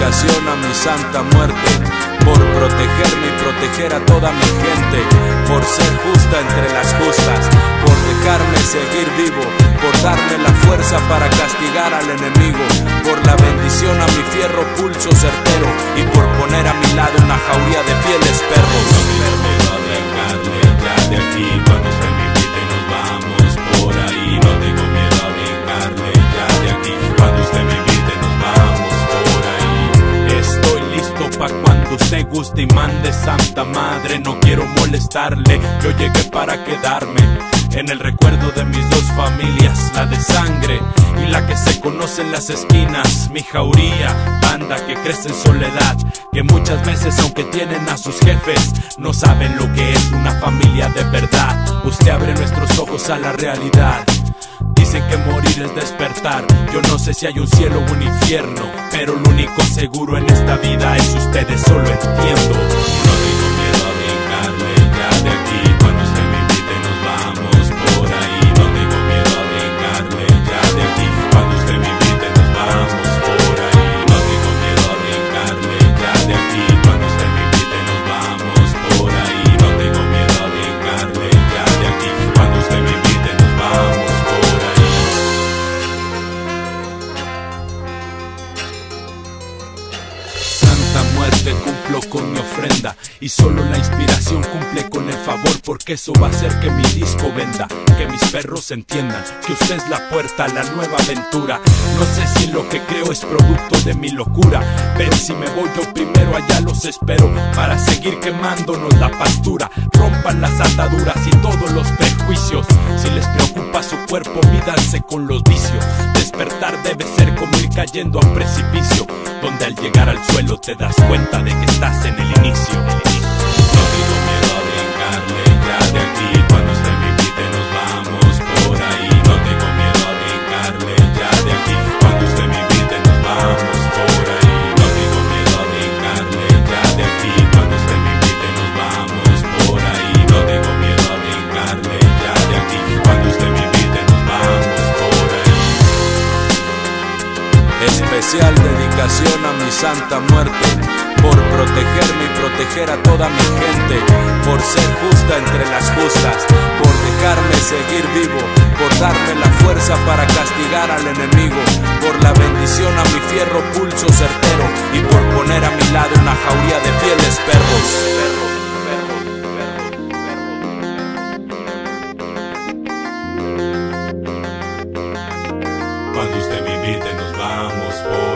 dedicación a mi santa muerte, por protegerme y proteger a toda mi gente, por ser justa entre las justas, por dejarme seguir vivo, por darme la fuerza para castigar al enemigo, por la bendición a mi fierro pulso certero y por poner a mi lado una jauría de fieles perros. No tengo miedo a brincarle ya de aquí, cuando usted me invite nos vamos por ahí. No tengo miedo a brincarle ya de aquí, cuando usted me invite nos vamos por ahí. Estoy listo pa' cuando usted guste y mande, Santa Madre, no quiero molestarle, yo llegué para quedarme en el recuerdo de mis dos familias, la de sangre y la que se conoce en las esquinas. Mi jauría, banda que crece en soledad, que muchas veces aunque tienen a sus jefes, no saben lo que es una familia de verdad. Usted abre nuestros ojos a la realidad. Dicen que morir es despertar, yo no sé si hay un cielo o un infierno, pero lo único seguro en esta vida es ustedes, solo entiendo. No tengo miedo a brincarle ya de aquí, cuando usted me invite nos vamos por ahí. No tengo miedo a brincarle ya de aquí, cuando usted me invite nos vamos por ahí. No tengo miedo a brincarle ya de aquí, cuando usted me invite nos vamos por ahí. No tengo miedo a brincarle ya de aquí, cuando usted me invite nos vamos por ahí. Santa muerte, cumplo con mi ofrenda y solo la inspiración cumple con el favor, porque eso va a hacer que mi disco venda, que mis perros entiendan que usted es la puerta a la nueva aventura. No sé si lo que creo es producto de mi locura, pero si me voy yo primero allá los espero para seguir quemándonos la pastura. Rompan las ataduras y todos los prejuicios, si les preocupa su cuerpo mídanse con los vicios. Despertar debe ser como ir cayendo a un precipicio, donde al llegar al suelo te das cuenta de que estás en el inicio. No tengo miedo a brincarle ya de aquí, cuando usted me invite nos vamos por ahí. No tengo miedo a brincarle ya de aquí, cuando usted me invite nos vamos por ahí. No tengo miedo a brincarle ya de aquí, cuando usted me invite nos vamos por ahí. No tengo miedo a brincarle ya de aquí, cuando usted me invite nos vamos por ahí. Especial dedicación a mi santa muerte, por protegerme y proteger a toda mi gente, por ser justa entre las justas, por dejarme seguir vivo, por darme la fuerza para castigar al enemigo, por la bendición a mi fierro pulso certero y por poner a mi lado una jauría de fieles perros. Cuando usted me invite nos vamos por